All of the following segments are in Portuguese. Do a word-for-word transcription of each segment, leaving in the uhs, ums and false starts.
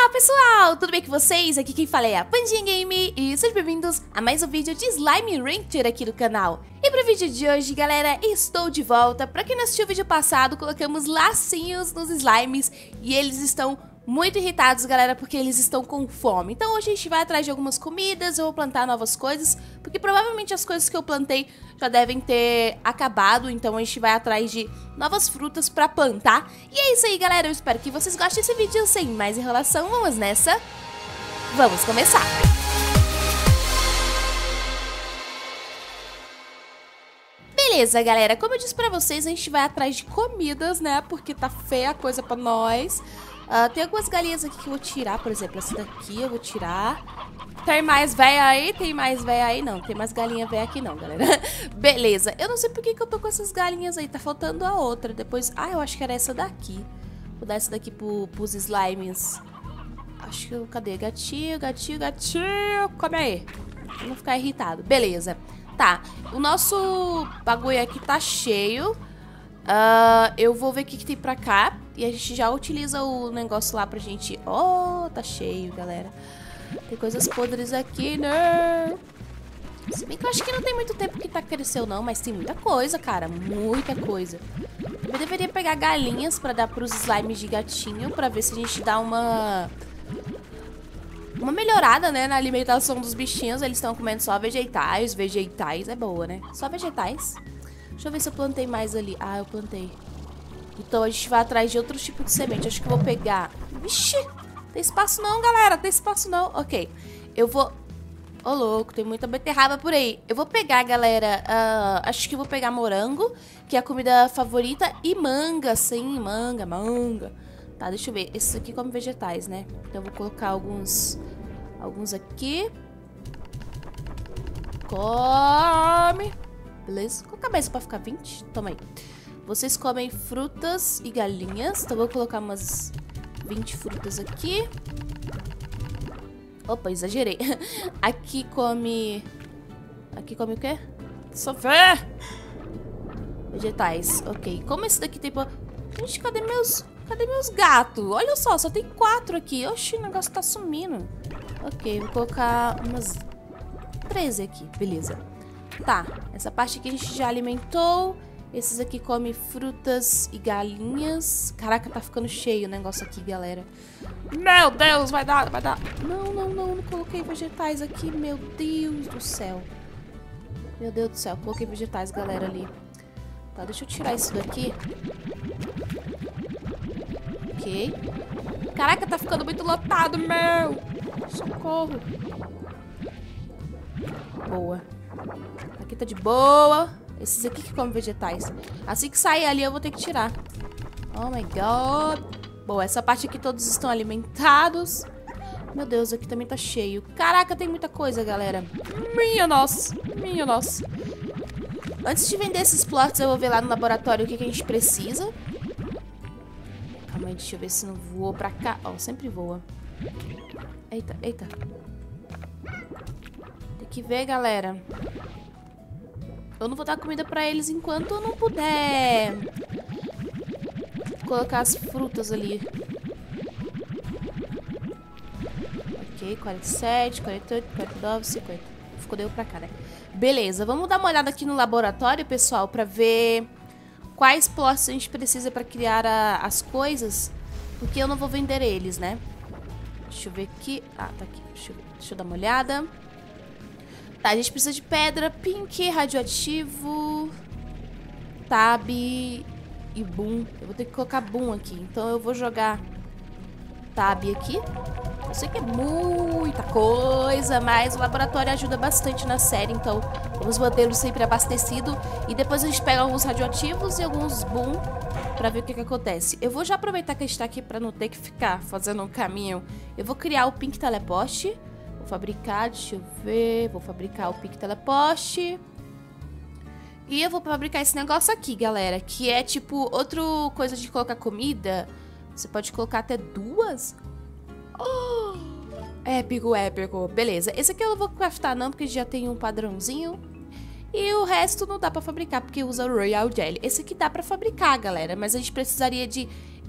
Olá pessoal, tudo bem com vocês? Aqui quem fala é a Pandinha Game e sejam bem-vindos a mais um vídeo de Slime Rancher aqui no canal. E pro vídeo de hoje, galera, estou de volta. Pra quem não assistiu o vídeo passado, colocamos lacinhos nos slimes e eles estão muito irritados, galera, porque eles estão com fome. Então hoje a gente vai atrás de algumas comidas, eu vou plantar novas coisas, porque provavelmente as coisas que eu plantei já devem ter acabado, então a gente vai atrás de novas frutas pra plantar. E é isso aí, galera, eu espero que vocês gostem desse vídeo. Sem mais enrolação, vamos nessa. Vamos começar! Beleza, galera, como eu disse pra vocês, a gente vai atrás de comidas, né, porque tá feia a coisa pra nós. Uh, tem algumas galinhas aqui que eu vou tirar, por exemplo, essa daqui eu vou tirar. Tem mais véia aí? Tem mais véia aí? Não, tem mais galinha véia aqui não, galera. Beleza, eu não sei por que que eu tô com essas galinhas aí, tá faltando a outra. Depois, ah, eu acho que era essa daqui. Vou dar essa daqui pro, pros slimes. Acho que eu, cadê? Gatinho, gatinho, gatinho, come aí. Pra não ficar irritado, beleza. Tá, o nosso bagulho aqui tá cheio. Uh, eu vou ver o que, que tem pra cá. E a gente já utiliza o negócio lá pra gente... Oh, tá cheio, galera. Tem coisas podres aqui, né? Se bem que eu acho que não tem muito tempo que tá cresceu, não. Mas tem muita coisa, cara. Muita coisa. Eu deveria pegar galinhas pra dar pros slimes de gatinho. Pra ver se a gente dá uma... Uma melhorada, né? Na alimentação dos bichinhos. Eles estão comendo só vegetais. Vegetais é boa, né? Só vegetais. Deixa eu ver se eu plantei mais ali. Ah, eu plantei. Então a gente vai atrás de outro tipo de semente. Acho que eu vou pegar... Vixe! Tem espaço não, galera. Tem espaço não. Ok. Eu vou... Ô, louco. Tem muita beterraba por aí. Eu vou pegar, galera... Uh, acho que eu vou pegar morango, que é a comida favorita. E manga, sim. Manga, manga. Tá, deixa eu ver. Esses aqui comem vegetais, né? Então eu vou colocar alguns... Alguns aqui. Come... Beleza? Vou colocar mais pra ficar vinte. Toma aí. Vocês comem frutas e galinhas. Então, vou colocar umas vinte frutas aqui. Opa, exagerei. Aqui come... Aqui come o quê? Só ver! Vegetais. Ok. Como esse daqui tem... Gente, cadê meus... Cadê meus gatos? Olha só, só tem quatro aqui. Oxi, o negócio tá sumindo. Ok, vou colocar umas treze aqui. Beleza. Tá, essa parte aqui a gente já alimentou. Esses aqui comem frutas e galinhas. Caraca, tá ficando cheio o negócio aqui, galera. Meu Deus, vai dar, vai dar. Não, não, não, não coloquei vegetais aqui. Meu Deus do céu. Meu Deus do céu, coloquei vegetais, galera, ali. Tá, deixa eu tirar isso daqui. Ok. Caraca, tá ficando muito lotado, meu. Socorro. Boa. Aqui tá de boa. Esses aqui que comem vegetais. Assim que sair ali eu vou ter que tirar. Oh my god. Boa, essa parte aqui todos estão alimentados. Meu Deus, aqui também tá cheio. Caraca, tem muita coisa, galera. Minha nossa. Minha nossa. Antes de vender esses plots, eu vou ver lá no laboratório o que, que a gente precisa. Calma aí, deixa eu ver se não voou pra cá. Ó, oh, sempre voa. Eita, eita. Tem que ver, galera. Eu não vou dar comida pra eles enquanto eu não puder colocar as frutas ali. Ok, quarenta e sete, quarenta e oito, quarenta e nove, cinquenta. Ficou deu pra cá, né? Beleza, vamos dar uma olhada aqui no laboratório, pessoal, pra ver quais plots a gente precisa pra criar a, as coisas. Porque eu não vou vender eles, né? Deixa eu ver aqui. Ah, tá aqui. Deixa eu, deixa eu dar uma olhada. Tá, a gente precisa de pedra, pink, radioativo, tab e boom. Eu vou ter que colocar boom aqui. Então eu vou jogar tab aqui. Eu sei que é muita coisa, mas o laboratório ajuda bastante na série. Então vamos mantê-lo sempre abastecido. E depois a gente pega alguns radioativos e alguns boom pra ver o que que acontece. Eu vou já aproveitar que a gente tá aqui pra não ter que ficar fazendo um caminho. Eu vou criar o pink teleporte. Vou fabricar, deixa eu ver. Vou fabricar o Pink Teleporte. E eu vou fabricar esse negócio aqui, galera. Que é tipo outra coisa de colocar comida. Você pode colocar até duas. Oh, épico, épico. Beleza. Esse aqui eu não vou craftar não, porque já tem um padrãozinho. E o resto não dá pra fabricar, porque usa o Royal Jelly. Esse aqui dá pra fabricar, galera. Mas a gente precisaria de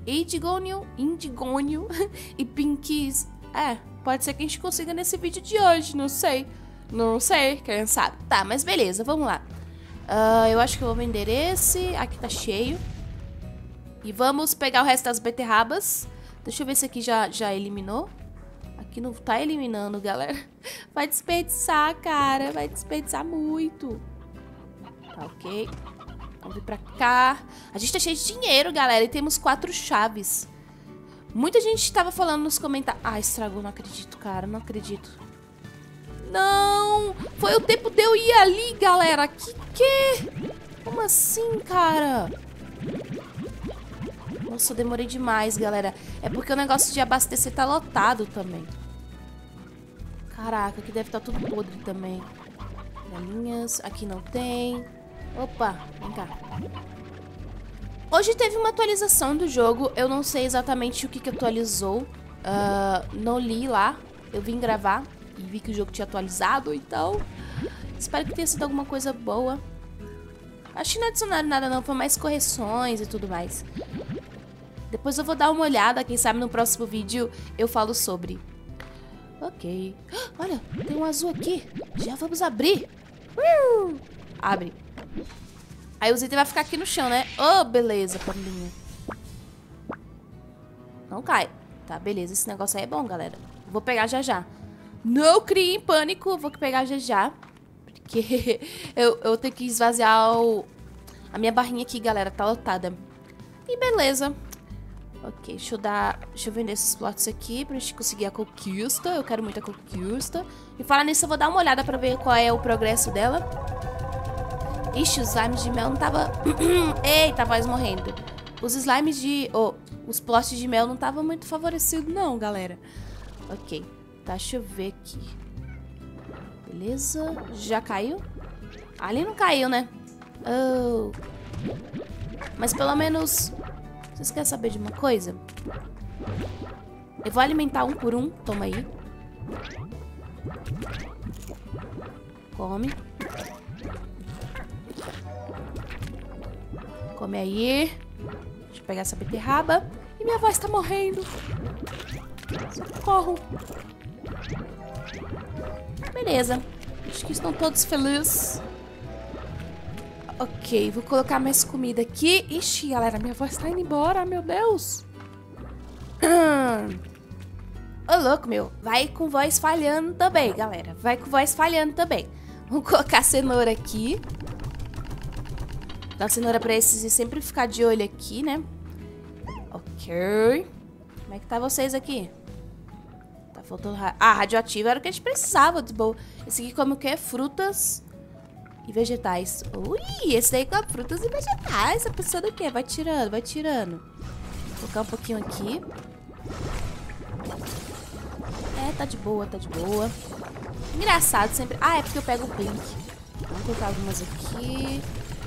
Indigônio, Indigônio e Pinkies. É, pode ser que a gente consiga nesse vídeo de hoje, não sei. Não sei, quem sabe. Tá, mas beleza, vamos lá. Uh, eu acho que eu vou vender esse. Aqui tá cheio. E vamos pegar o resto das beterrabas. Deixa eu ver se aqui já, já eliminou. Aqui não tá eliminando, galera. Vai desperdiçar, cara. Vai desperdiçar muito. Tá, ok. Vamos vir pra cá. A gente tá cheio de dinheiro, galera. E temos quatro chaves. Muita gente tava falando nos comentários. Ah, estragou. Não acredito, cara. Não acredito. Não! Foi o tempo de eu ir ali, galera. Que que? Como assim, cara? Nossa, eu demorei demais, galera. É porque o negócio de abastecer tá lotado também. Caraca, aqui deve estar tudo podre também. Galinhas. Aqui não tem. Opa, vem cá. Hoje teve uma atualização do jogo. Eu não sei exatamente o que, que atualizou. Uh, não li lá. Eu vim gravar e vi que o jogo tinha atualizado, então espero que tenha sido alguma coisa boa. Acho que não adicionaram nada não, foi mais correções e tudo mais. Depois eu vou dar uma olhada, quem sabe no próximo vídeo eu falo sobre. Ok. Olha, tem um azul aqui. Já vamos abrir. Uh! Abre. Aí o item vai ficar aqui no chão, né? Oh, beleza, pandinha. Não cai. Tá, beleza. Esse negócio aí é bom, galera. Vou pegar já já. Não crie em pânico. Vou pegar já já. Porque eu, eu tenho que esvaziar o... a minha barrinha aqui, galera. Tá lotada. E beleza. Ok, deixa eu dar... Deixa eu vender esses plots aqui pra gente conseguir a conquista. Eu quero muito a conquista. E falar nisso, eu vou dar uma olhada pra ver qual é o progresso dela. Ixi, os slimes de mel não tava... Eita, voz morrendo. Os slimes de... Oh, os plots de mel não tava muito favorecidos não, galera. Ok, tá, deixa eu ver aqui. Beleza, já caiu? Ali não caiu, né? Oh. Mas pelo menos... Vocês querem saber de uma coisa? Eu vou alimentar um por um. Toma aí. Come. Come aí. Deixa eu pegar essa beterraba. E minha voz tá morrendo. Socorro. Beleza. Acho que estão todos felizes. Ok, vou colocar mais comida aqui. Ixi, galera, minha voz tá indo embora, meu Deus. Ô, louco, meu. Vai com voz falhando também, galera. Vai com voz falhando também. Vamos colocar a cenoura aqui. Dá a cenoura pra esses sempre ficar de olho aqui, né? Ok. Como é que tá vocês aqui? Tá faltando... Ra... Ah, radioativo era o que a gente precisava. De boa. Esse aqui come o quê? Frutas... e vegetais. Ui, esse daí com frutas e vegetais. Tá pensando o quê? Vai tirando, vai tirando. Vou colocar um pouquinho aqui. É, tá de boa, tá de boa. Engraçado sempre. Ah, é porque eu pego o pink. Vamos colocar algumas aqui.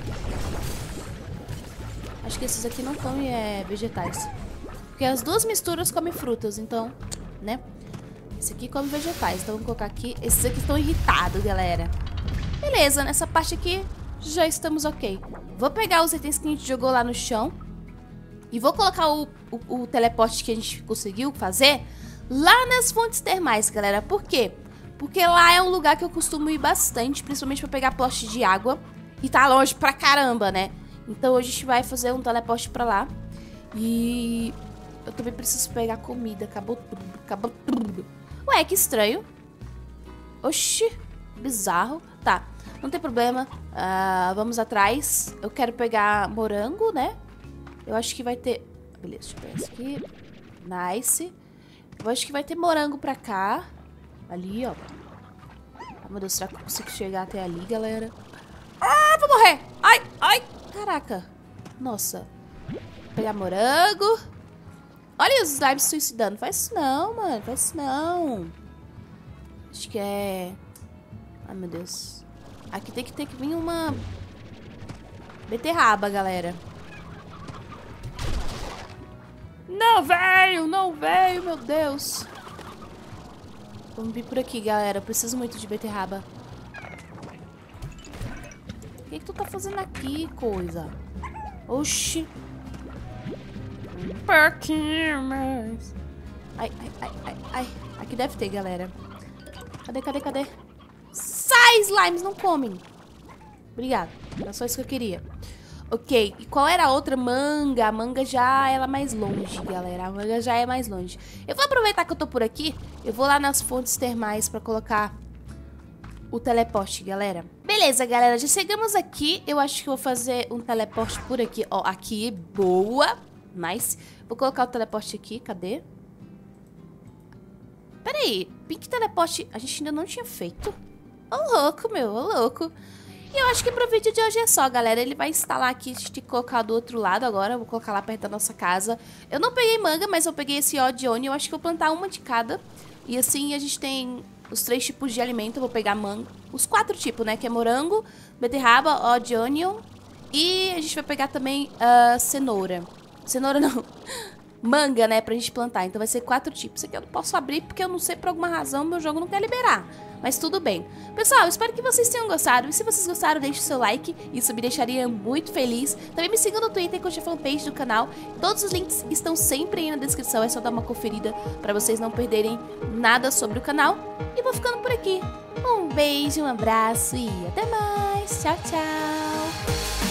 Acho que esses aqui não comem é, vegetais. Porque as duas misturas comem frutas, então, né? Esse aqui come vegetais. Então vamos colocar aqui. Esses aqui estão irritados, galera. Beleza, nessa parte aqui já estamos ok. Vou pegar os itens que a gente jogou lá no chão. E vou colocar o, o, o teleporte que a gente conseguiu fazer lá nas fontes termais, galera. Por quê? Porque lá é um lugar que eu costumo ir bastante, principalmente pra pegar poste de água. E tá longe pra caramba, né? Então hoje a gente vai fazer um teleporte pra lá. E eu também preciso pegar comida. Acabou tudo, acabou tudo. Ué, que estranho. Oxi, bizarro. Tá, não tem problema. Uh, vamos atrás. Eu quero pegar morango, né? Eu acho que vai ter... Beleza, deixa eu pegar esse aqui. Nice. Eu acho que vai ter morango pra cá. Ali, ó. Ah, meu Deus, será que eu consigo chegar até ali, galera? Ah, vou morrer! Ai, ai! Caraca. Nossa. Vou pegar morango. Olha os slimes suicidando. Faz isso não, mano. Faz isso não. Acho que é... Ai, meu Deus. Aqui tem que ter que vir uma beterraba, galera. Não veio, não veio, meu Deus. Vamos vir por aqui, galera. Eu preciso muito de beterraba. O que, que tu tá fazendo aqui, coisa? Oxi. pouquinho mais. Ai, ai, ai, ai, ai. Aqui deve ter, galera. Cadê, cadê, cadê? Sai, slimes, não comem. Obrigada, era só isso que eu queria. Ok, e qual era a outra? Manga. A manga já é mais longe, galera. A manga já é mais longe. Eu vou aproveitar que eu tô por aqui. Eu vou lá nas fontes termais pra colocar o teleporte, galera. Beleza, galera, já chegamos aqui. Eu acho que eu vou fazer um teleporte por aqui. Ó, aqui, boa. Nice. Vou colocar o teleporte aqui, cadê? Pera aí, Pink Teleporte a gente ainda não tinha feito. Ô louco, meu, ô louco. E eu acho que pro vídeo de hoje é só, galera. Ele vai instalar aqui, a gente tem que colocar do outro lado agora. Eu vou colocar lá perto da nossa casa. Eu não peguei manga, mas eu peguei esse Odd Onion. Eu acho que vou plantar uma de cada. E assim a gente tem os três tipos de alimento. Eu vou pegar manga, os quatro tipos, né? Que é morango, beterraba, Odd Onion. E a gente vai pegar também uh, cenoura. Cenoura não... Manga, né, pra gente plantar. Então vai ser quatro tipos. Isso aqui eu não posso abrir porque eu não sei, por alguma razão, meu jogo não quer liberar. Mas tudo bem. Pessoal, eu espero que vocês tenham gostado. E se vocês gostaram, deixe o seu like. Isso me deixaria muito feliz. Também me sigam no Twitter e curte a fanpage do canal. Todos os links estão sempre aí na descrição. É só dar uma conferida pra vocês não perderem nada sobre o canal. E vou ficando por aqui. Um beijo, um abraço e até mais. Tchau, tchau.